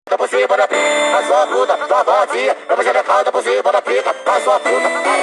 Por cima da pica, a sua puta, sua vadia. Vamos xerecada por cima da pica, a sua puta.